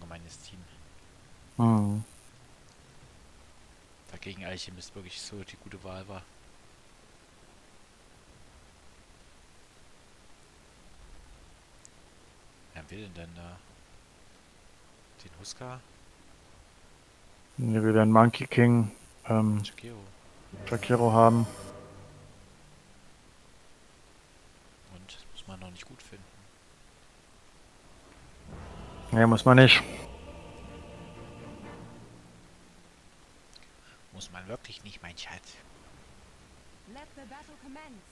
meines Teams. Hm. Dagegen Alchemist wirklich so die gute Wahl war. Wer will denn da? Den Huskar? Wir werden Monkey King, Chikero. Shakiro haben. Und das muss man noch nicht gut finden. Nee, muss man nicht. Muss man wirklich nicht, mein Schatz. Let the battle commence.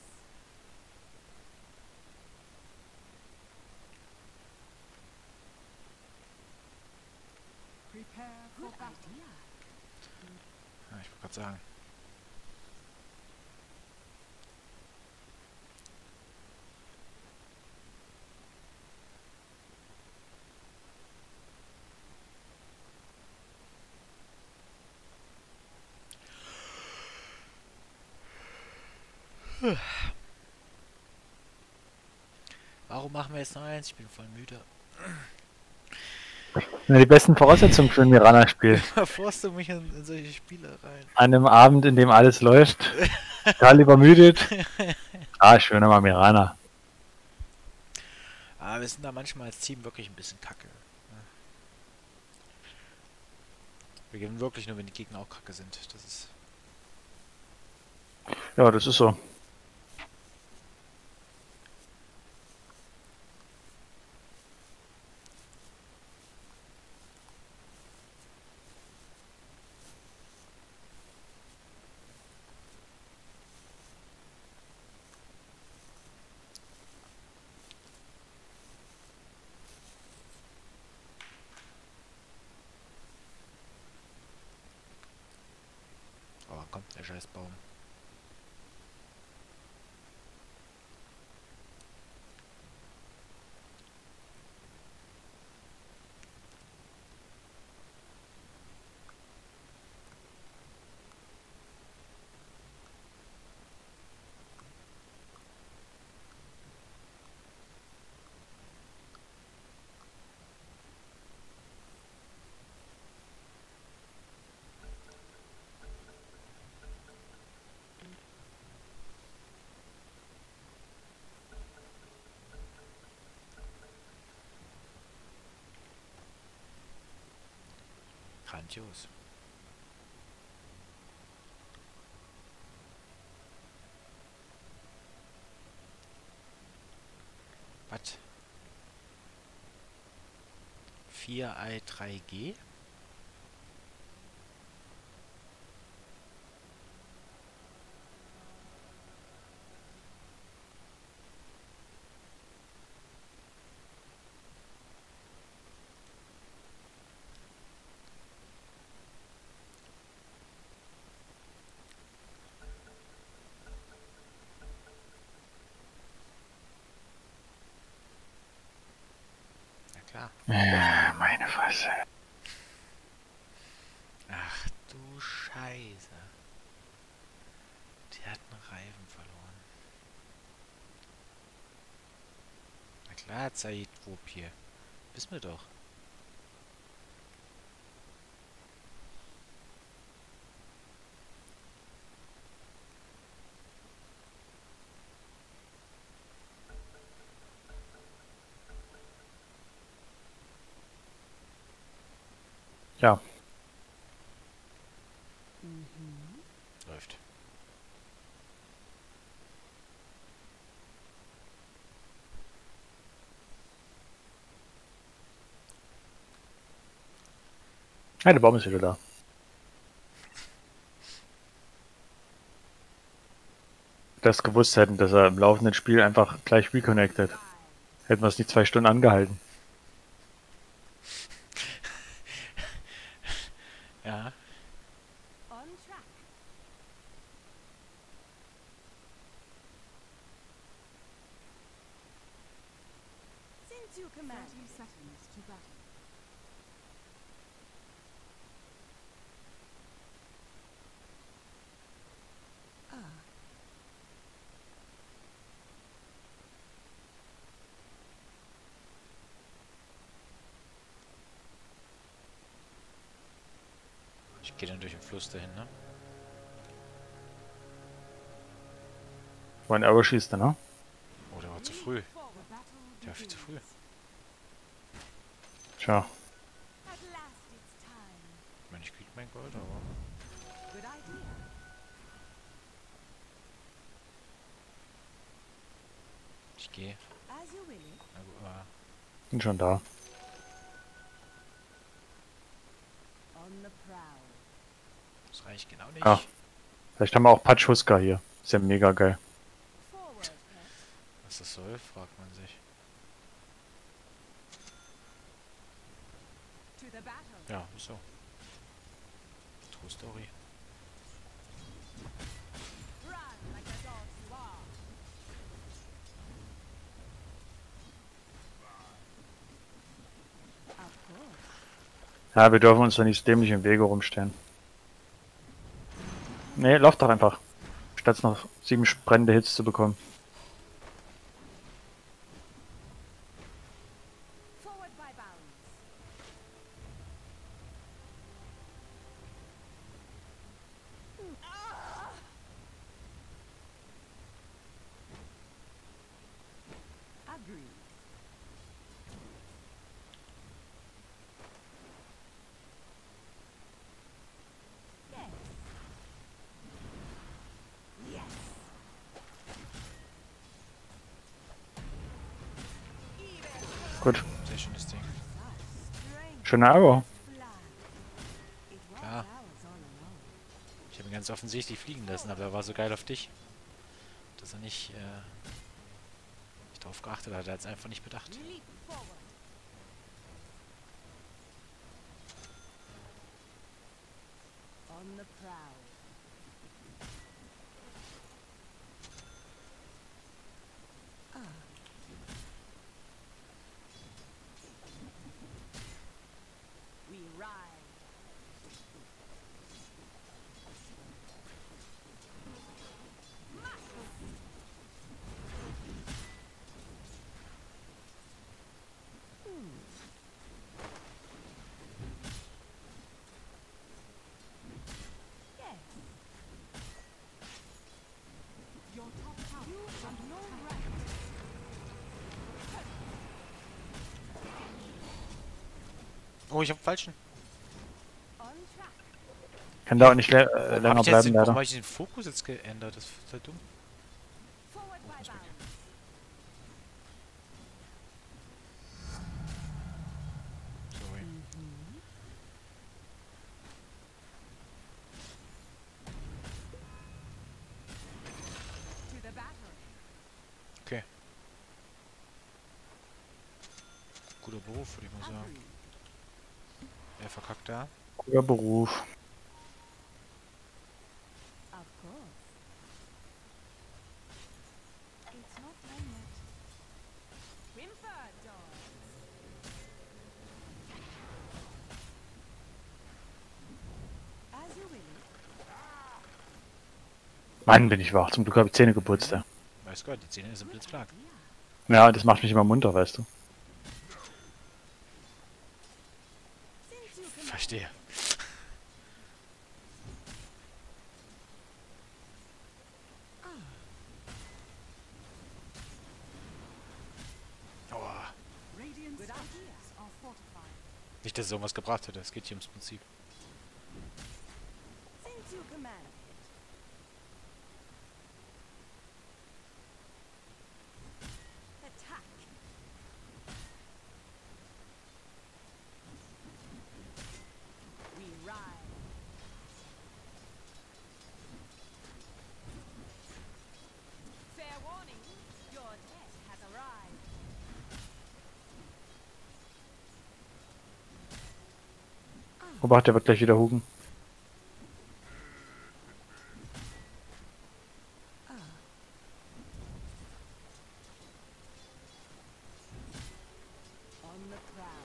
Prepare for battle. Ja, ich wollte gerade sagen. Warum machen wir jetzt noch eins? Ich bin voll müde. Ja, die besten Voraussetzungen für ein Mirana-Spiel. Verforst du mich in solche Spiele rein? An einem Abend, in dem alles läuft. Total übermüdet. Ah, schön, aber Mirana. Aber wir sind da manchmal als Team wirklich ein bisschen kacke. Wir gewinnen wirklich nur, wenn die Gegner auch kacke sind. Das ist. Ja, das ist so. Oh, wann kommt der Scheißbaum? Grandios. Was? 4i3G? Na klar. Ja, meine Fresse. Ach du Scheiße. Die hat einen Reifen verloren. Na klar, Zeit, Wupp hier. Wissen wir doch. Ja. Läuft. Ja, der Baum ist wieder da. Das gewusst hätten, dass er im laufenden Spiel einfach gleich reconnected. Hätten wir es nicht 2 Stunden angehalten. Ja. On track. Since you command. 30 seconds to battle. Ich gehe dann durch den Fluss dahin, ne? Wo ein Arrow schießt, ne? Oh, der war zu früh. Der war viel zu früh. Tja. At last it's time. Ich meine, ich krieg mein Gold, aber... Good idea. Ich gehe. As you will. Bin schon da. On the prowl. Das reicht genau nicht. Ah. Vielleicht haben wir auch Pudge Huskar hier. Ist ja mega geil. Forward, pet. Was das soll, fragt man sich. To the battle. Ja, so. True Story. Run like the dog you are. Of course. Ja, wir dürfen uns da nicht dämlich im Wege rumstellen. Nee, lauf doch einfach. Statt noch 7 brennende Hits zu bekommen. Forward by bounds. Agreed. Yes. Yes. Gut. Sehr schönes Ding. Strength. Schöner Arrow. Flag. It was Klar. ours all along. Ich habe ihn ganz offensichtlich fliegen lassen, aber er war so geil auf dich, dass er nicht darauf geachtet hat. Er hat es einfach nicht bedacht. Leap forward. On the prowl. We ride. Yes. Your top tower. You have no right. Oh, ich habe falschen. On track. Kann da auch nicht länger Warum bleiben, warum leider. habe ich den Fokus jetzt geändert? Das ist halt dumm. Forward by bounds. Sorry. To the battle. Okay. Guter Beruf, würde ich mal sagen. Agreed. Er verkackt da. Guter Beruf. Of course. It's not time yet. Whimper, dogs. As you will. Mann, bin ich wach. Zum Glück habe ich Zähne geputzt, ja. Weiß Gott, die Zähne sind blitzblank. Ja, das macht mich immer munter, weißt du. Since you can Verstehe. Oh, Radiant's ideas are fortified. nicht, dass es irgendwas gebracht hätte. Es geht hier ums Prinzip. Since you command it. Attack. We ride. Fair warning, your death has arrived. Obacht, der wird gleich wieder hugen. On the prowl.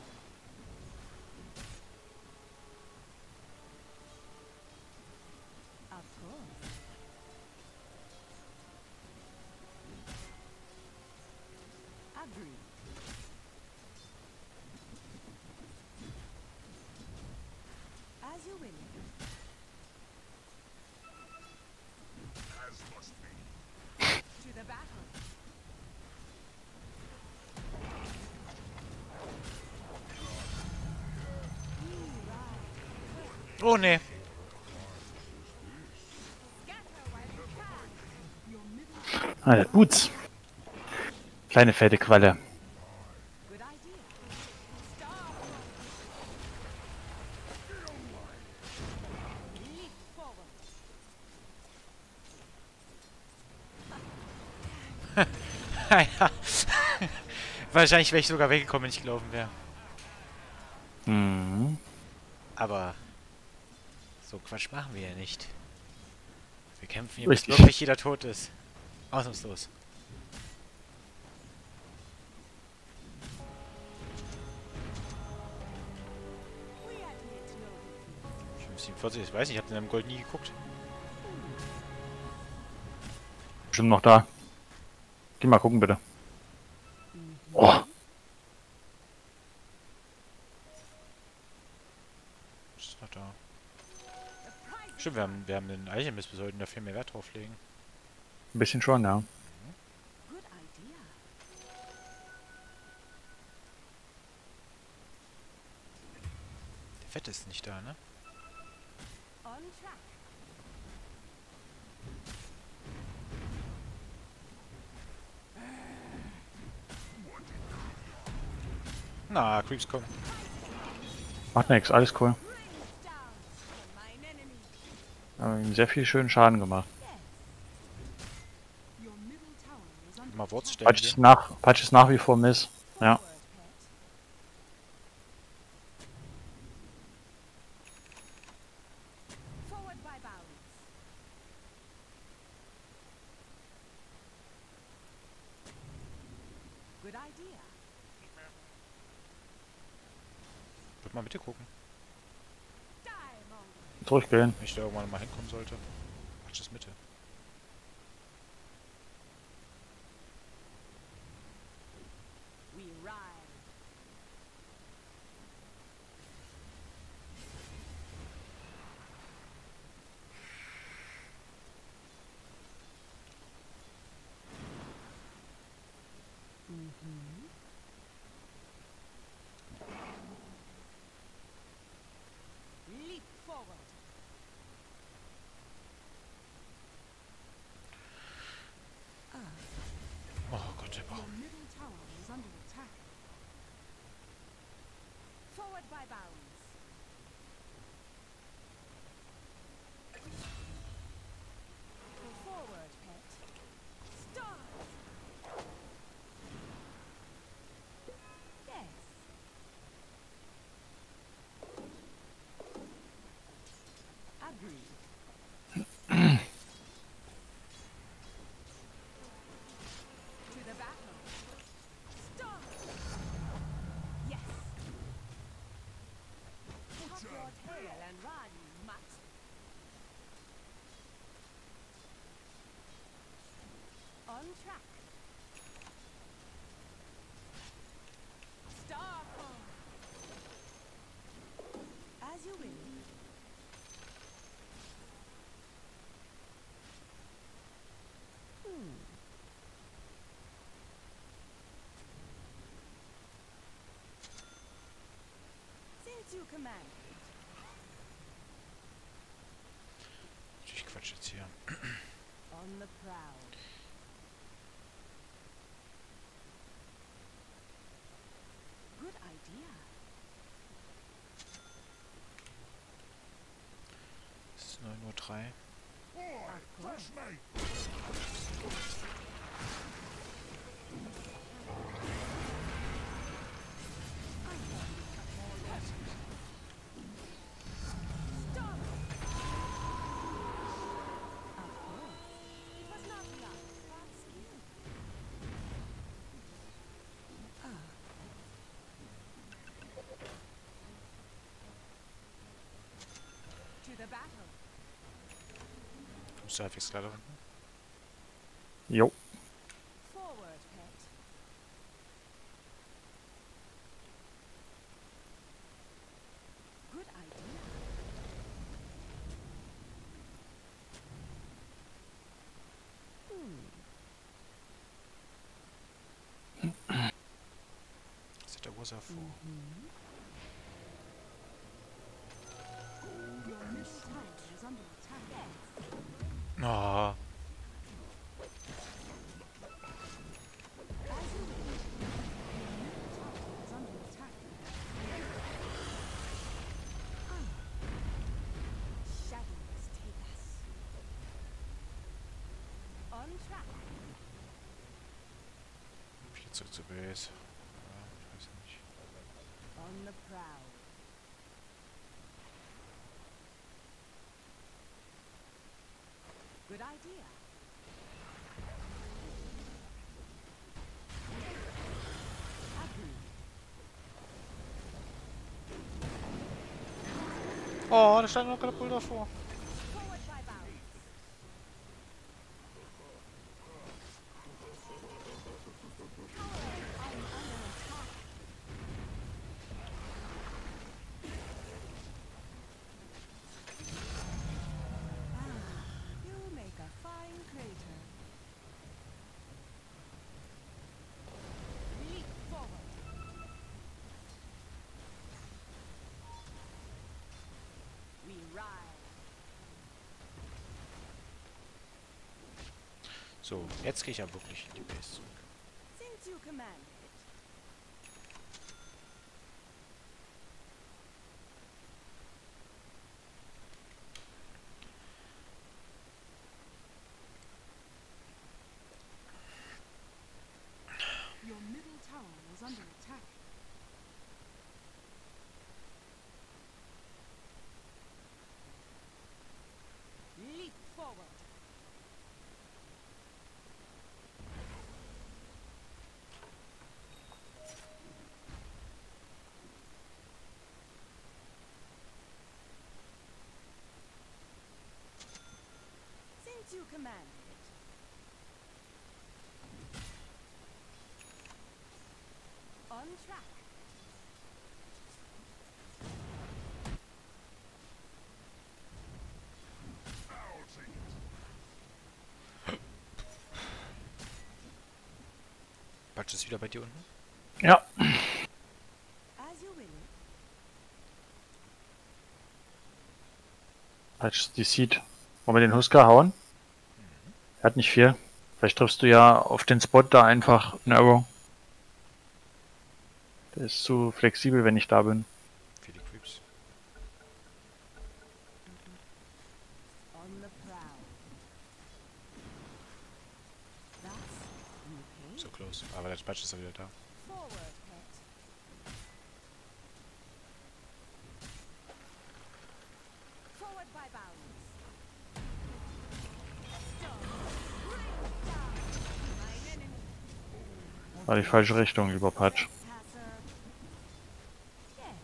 Of course. Agreed. As you will. Oh ne. Ah, der tut's. Kleine fette Qualle. Good idea. Leap forward. Ja. Wahrscheinlich wäre ich sogar weggekommen, wenn ich gelaufen wäre. Mhm. Aber so Quatsch machen wir ja nicht. Wir kämpfen hier, bis Richtig. wirklich jeder tot ist. Ausnahmslos. We admit no defeat. 47, ich weiß nicht, ich habe den am Gold nie geguckt. Bestimmt noch da. Geh mal gucken, bitte. Oh, Ist noch da. The prize Stimmt, wir haben den Eichenmist, wir sollten da viel mehr Wert drauf legen. ein bisschen schon, ja. good idea. Der Fette ist nicht da, ne? On track. Na, Creeps kommen. Macht nix, alles cool. Bring it down for mine enemy. Haben ihm sehr viel schönen Schaden gemacht. Your middle tower is under Mal Wurz attack. stellen. Pudge ist nach wie vor Miss. Ja. Forward, pet. Forward by bounds. Good idea. Würde mal bitte gucken, Die, Mongo. Zurückgehen. wenn ich da irgendwann mal hinkommen sollte. Quatsch, das Mitte. We ride. Leap forward. Oh Gott, der Your Baum. middle tower is under attack. Forward by bounds. Go forward, pet. Start. Yes. Agree. To the battle. Start. Yes. Tuck your tail and run, mutt. On track. Stalker. As you will. Since you command. Ich quatsch jetzt hier. On the prowl. Good idea. Es ist 9:03 Uhr. Of course. Stop. Of course. It was not luck, but skill. To the battle. Kommst du halbwegs klar da unten? Jo. Forward, pet. Good idea. Das hat der Ursache vor. Your Oh. Shadows take us. On track. Wieder zurück zur Base. Ja, ich weiß nicht. On the prowl. Good idea. Oh, da stand noch Katapult davor. Forward by bounds. You make a fine crater. Leap forward. We ride. So, jetzt gehe ich ja wirklich in die Base zurück. Since you command it. Your middle tower is under attack. Leap forward. Since you command it. On track. Pudge ist wieder bei dir unten. Ja. As you will. Patch die Seed. Wollen wir den Huskar hauen? Er hat nicht viel. Vielleicht triffst du ja auf den Spot da einfach einen Arrow. Der ist zu flexibel, wenn ich da bin. Für die Creeps. On the prowl. That's okay. So close. Aber der Pudge ist ja wieder da. Forward, pet. Forward by bounds. Mein enemy. War die falsche Richtung, lieber Patch. Passer. Yes.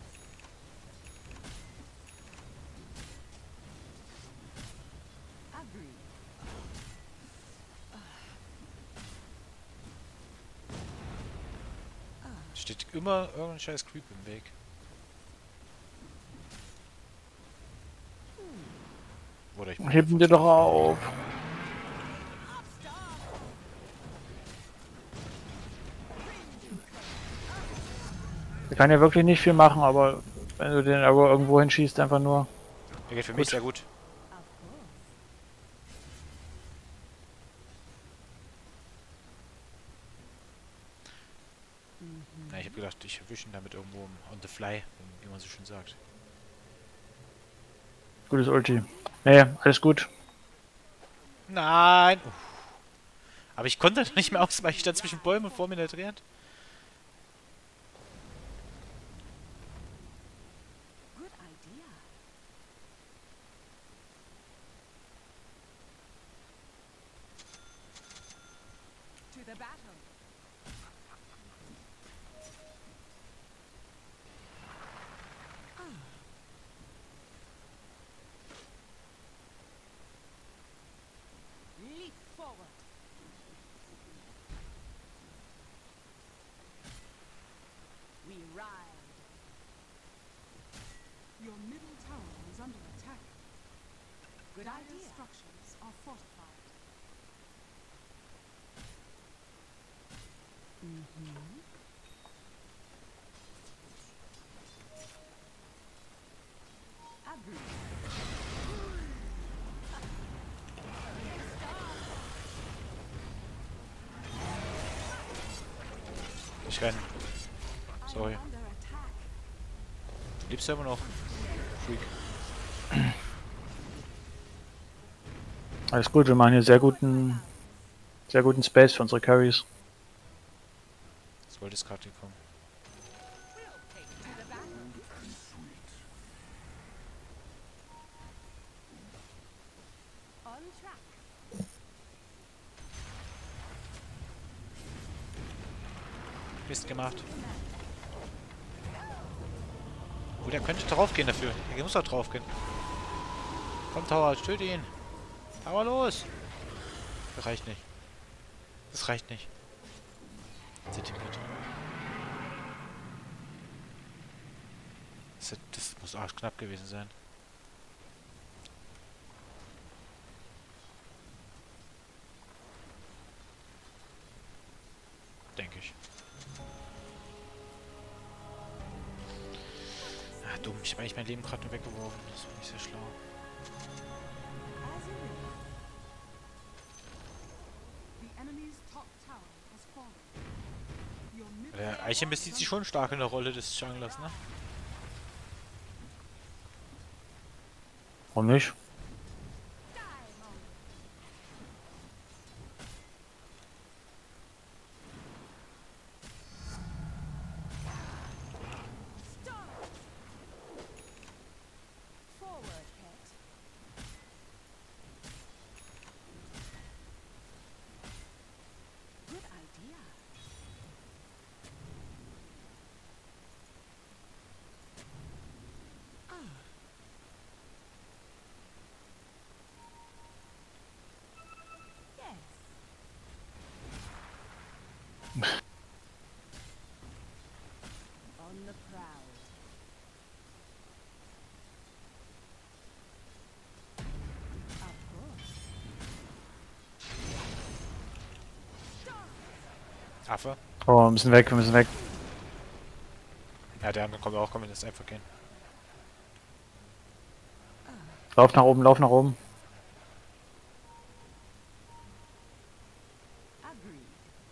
Agree. Steht immer irgendein scheiß Creep im Weg. Oder ich bin Heben dir doch auf. Der kann ja wirklich nicht viel machen, aber wenn du den Arrow irgendwo hinschießt, einfach nur. Der geht für mich sehr gut. Of course. Na, ich habe gedacht, ich erwische ihn damit irgendwo on the fly, wie man so schön sagt. Gutes Ulti. Nee, alles gut. Nein! Uff. Aber ich konnte doch nicht mehr ausweichen, ich stand zwischen Bäumen vor mir der Treant. Good idea. To the battle. Leap forward. We ride. Your middle tower is under attack. Good Dire idea. structures are fortified. Agree. Ich renn. Sorry. Under attack. Lebst du immer noch? Freak. Alles gut, wir machen hier sehr guten Space für unsere Carries. Das wollte es gerade gekommen. On track. Mist gemacht. Oh, der könnte draufgehen dafür. Der muss doch draufgehen. Komm, Tower, töte ihn. Aber los! Das reicht nicht. Das reicht nicht. Zentimeter. Das muss arsch knapp gewesen sein. Denke ich. Ah, dumm. Ich habe eigentlich mein Leben gerade nur weggeworfen. Das war nicht sehr schlau. As you wish. The enemy's top tower has fallen. Your middle Der Eichem bezieht sich schon stark in der Rolle des Junglers, ne? Warum nicht? Forward, pet. Good idea. Yes. On the prowl. Of course. Affe. Oh, wir müssen weg, wir müssen weg. Ja, der andere kommt auch. Komm, das einfach gehen. Lauf nach oben, lauf nach oben. Agreed.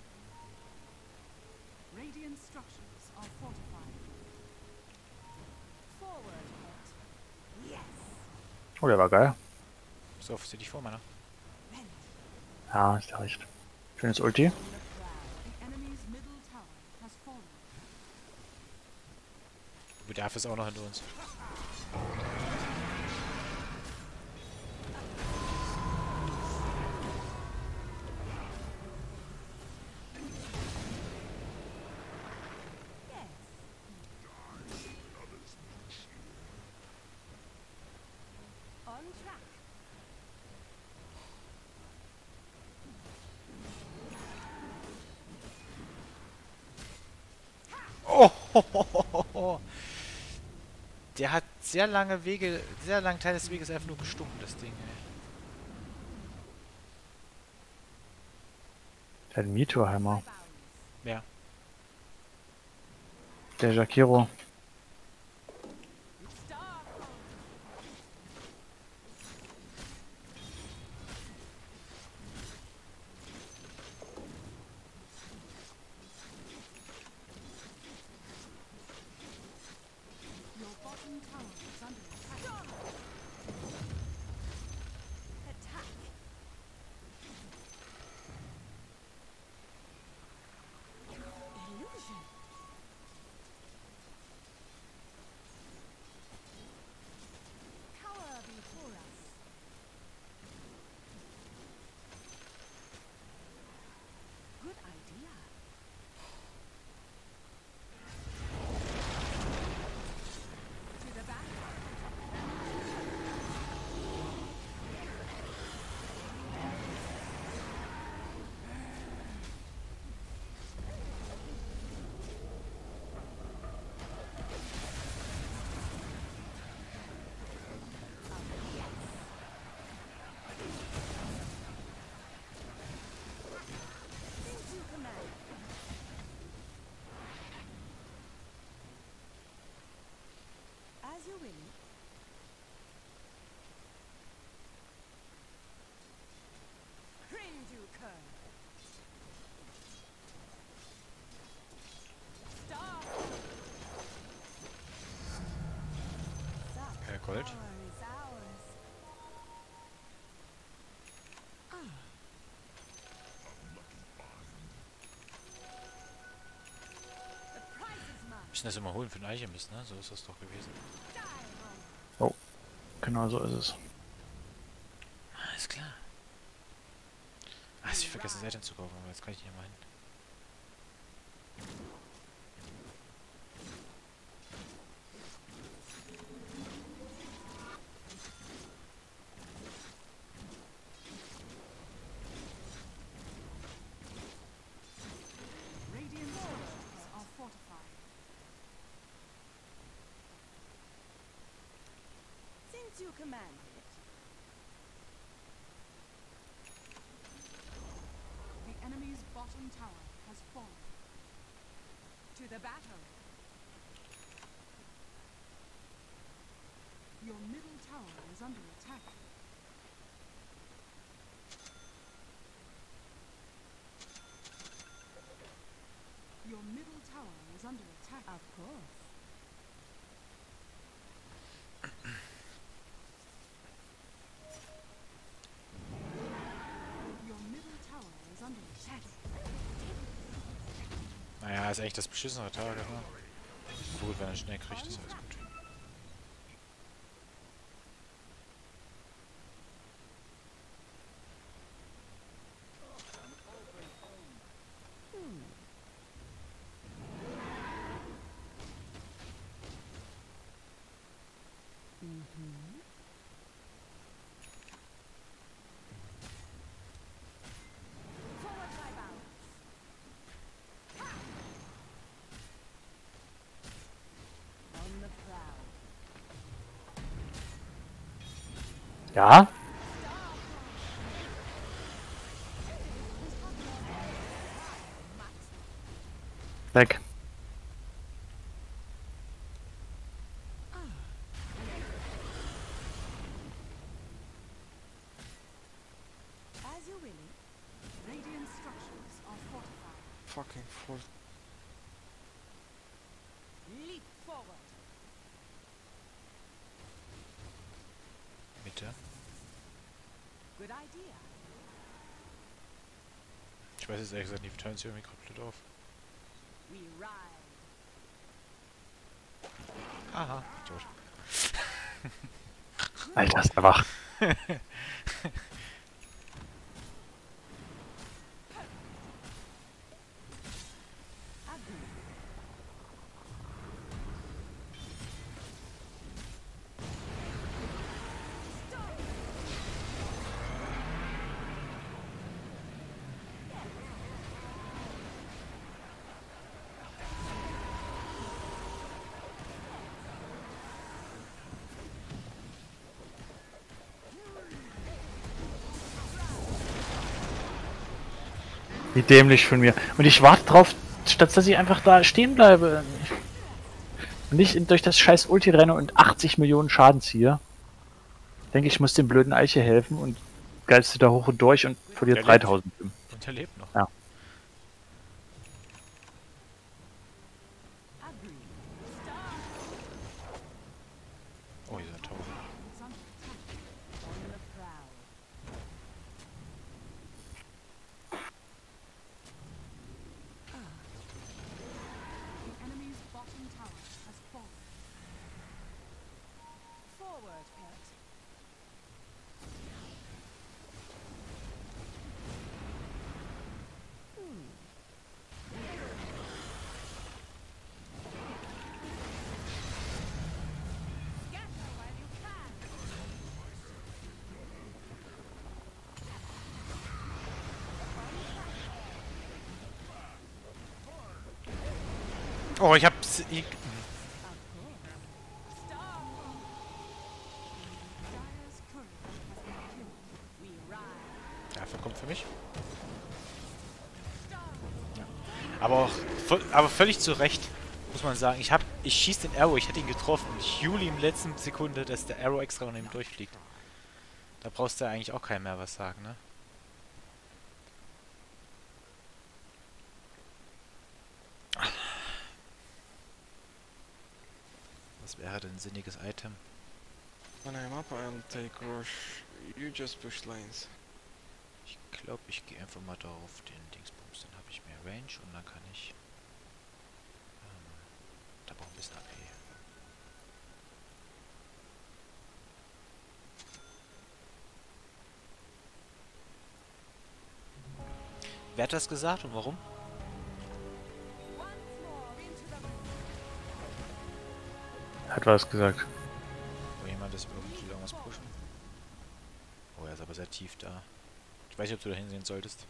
radiant structures are fortified. Forward, pet. Yes. Oh, der war geil. So, sieh dich vor, meiner. Ja, ist ja recht. Schönes Ulti. On the prowl. The enemy's middle tower has fallen. Aber der Affe ist auch noch hinter uns. Yes. On track. Oh, der hat sehr langen Teil des Weges einfach nur gestunken, das Ding, ey. Der hat einen Meteorhammer. Bounds. Ja. Der Jakiro. Star. Your bottom tower is under attack. Attack. Illusion. müssen das immer holen für den Alchemist, ne? So ist das doch gewesen. Oh, genau so ist es. Alles klar. Ah, ich vergesse Seiten zu kaufen, aber jetzt kann ich nicht mehr hin. Radiant structures are fortified. Since you command it. The enemy's bottom tower has fallen. To the battle. Your middle tower is under attack. Your middle tower is under attack. Of course. Your middle tower is under attack. Naja, ist eigentlich das beschissene Tage, ne? Gut, wenn er schnell kriegt, ist alles gut. Forward my bounce. On the prowl. Ja? Weg. As you will. Radiant structures are fortified. Fucking fort. Leap forward. Mitte. Good idea. Ich weiß jetzt ehrlich gesagt, die verteilen sich irgendwie komplett auf. We ride. Aha, tot. Alter, ist er wach. Wie dämlich von mir. Und ich warte drauf, statt dass ich einfach da stehen bleibe. Und nicht durch das scheiß Ulti renne und 80 Millionen Schaden ziehe. Denke ich, muss dem blöden Eiche helfen und geilst du da hoch und durch und verliert Der 3000. Und er lebt noch. Ja. Agree. Oh, dieser Tower. It's under attack. On the prowl. The enemy's bottom tower has fallen. Forward, pet. Scatter while you can. Oh, ich hab's. Of course. Star. Dire's courier has been killed. We ride. Dafür kommt für mich. Star. Aber auch aber völlig zu Recht, muss man sagen. Ich schieß den Arrow, ich hätte ihn getroffen. Ich jule ihm in der letzten Sekunde, dass der Arrow extra unter ihm durchfliegt. Da brauchst du ja eigentlich auch keinem mehr was sagen, ne? Was wäre denn ein sinniges Item? When I'm up, I'll take rush. You just push lanes. Ich glaube, ich gehe einfach mal da auf den Dingsbums. Dann habe ich mehr Range und dann kann ich... da braucht ein bisschen AP. Wer hat das gesagt und warum? Hat was gesagt. Will jemand das irgendwie irgendwas pushen? Oh, er ist aber sehr tief da. Ich weiß nicht, ob du da hinsehen solltest.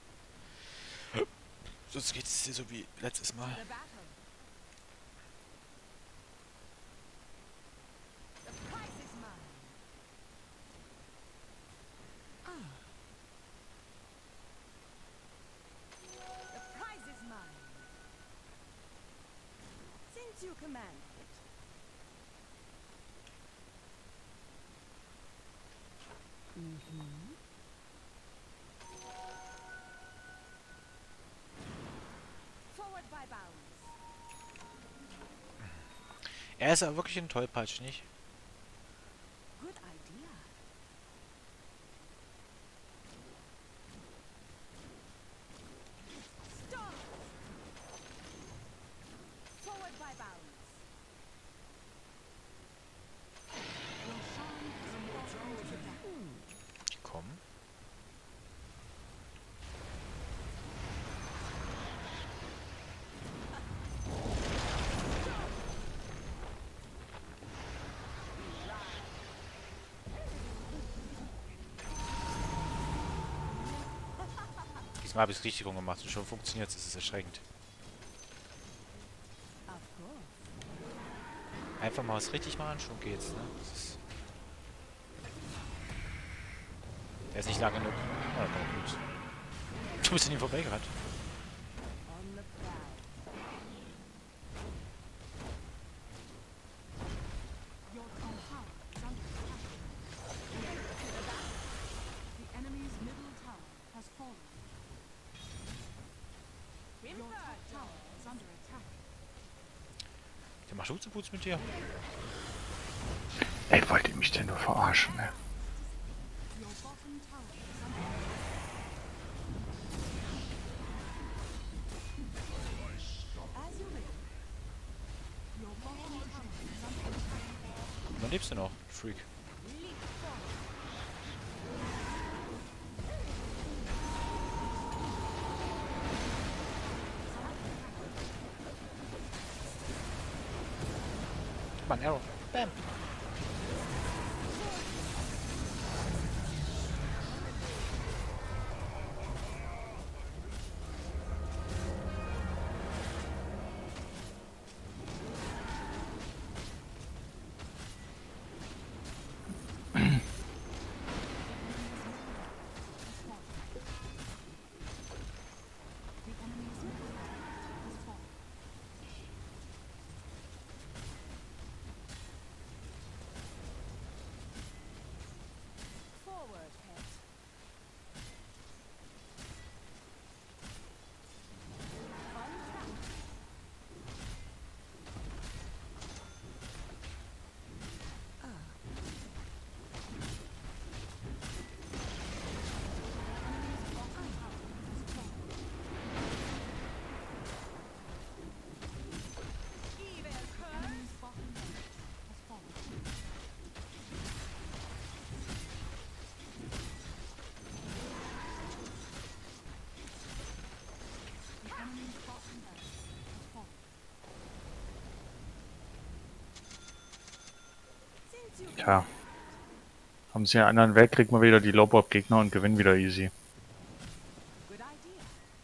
Sonst geht es dir so wie letztes Mal. You command it. Forward by bounds. Er ist aber wirklich ein Tollpatsch, nicht? Good idea. Stop. Forward by bounds. Die kommen. Diesmal habe ich es richtig rumgemacht und schon funktioniert es. Es ist erschreckend. Of course. Einfach mal was richtig machen, schon geht's, ne? Das ist der ist nicht lang genug. Oh, das war gut. Du bist an ihm vorbeigerannt. On the prowl. Your top tower is under attack. The enemy's middle tower has fallen. Your top tower is under attack. Der macht Schutzenputz mit dir. Ey, wollt ihr mich denn nur verarschen, ne? Your bottom tower is under attack. As you wish. Your bottom tower is under attack. Und dann lebst du noch, Freak. Leap forward. Mann, Arrow. Bam. The enemy's middle tower has fallen. Forward, pet. On track. Evil curse. Enemy's bottom tower has fallen. The enemy's bottom tower has fallen. Since you Tja. Haben sie einen anderen Weg, kriegt man wieder die Low-Bob-Gegner und gewinnen wieder easy. good idea.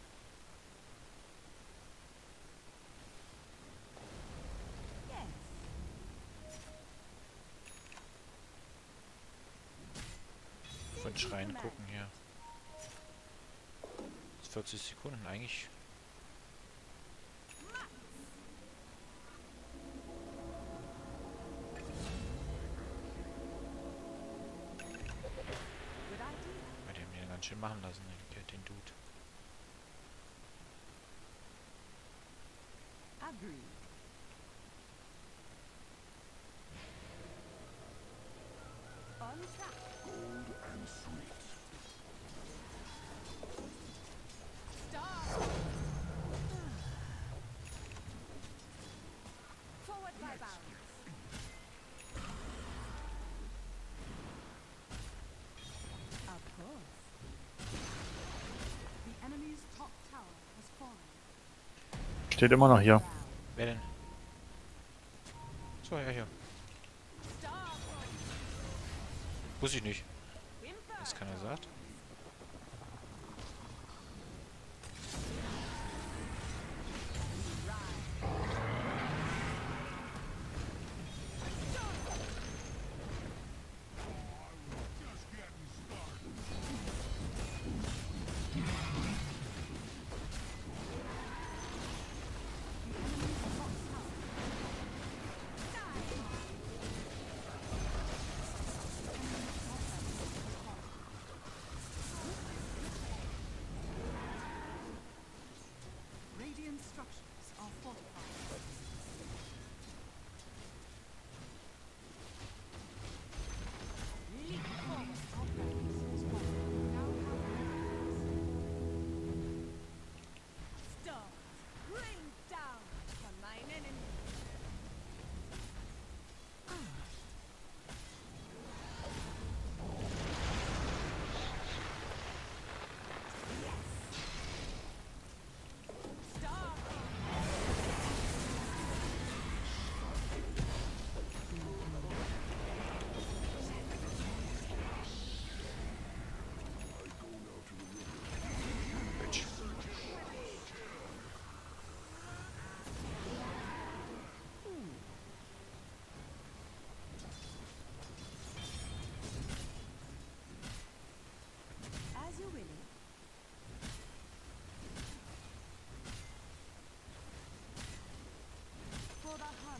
Yes. Von Since you Schreien command. gucken hier. Das ist 40 Sekunden eigentlich. Good idea. Bei dem den ganz schön machen lassen, den Dude. Agreed. On track. Star. Forward Steht immer noch hier. Wer denn? So, ja, hier. Wusste ich nicht. Was keiner sagt. Radiant structures are fortified. Leap forward. Our presence is one. Now Stars, rain down upon mine enemy. As you will. For the hunt.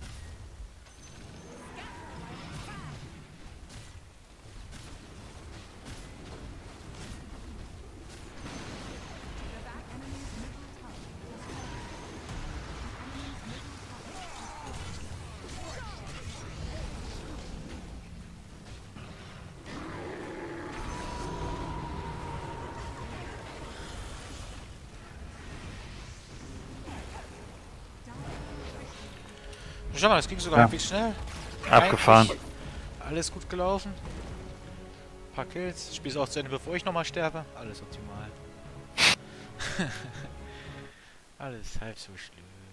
the back enemy's middle tower has fallen. The enemy's middle tower. Schau mal, das ging sogar Ja. halbwegs schnell. Abgefahren. Eigentlich alles gut gelaufen. Ein paar Kills. Das Spiel ist auch zu Ende, bevor ich nochmal sterbe. Alles optimal. Alles halb so schlimm.